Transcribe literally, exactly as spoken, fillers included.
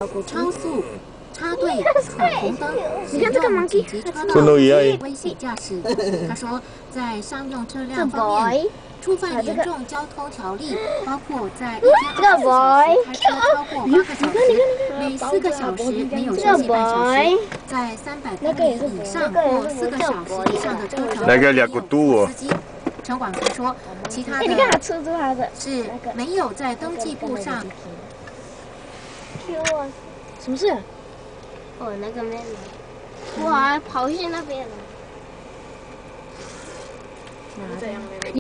超速、插队、闯红灯，使用紧急车道、危险驾驶。他说，在商用车辆方面，触犯严重交通条例，包括在一天二十四小时开车超过八个小时，每四个小时没有休息半小时，在三百公里以上或四个小时以上的车程司机。城管还说，其他的是没有在登记簿上。 什么事？ 哦，那个妹妹，我还跑去那边了。 这样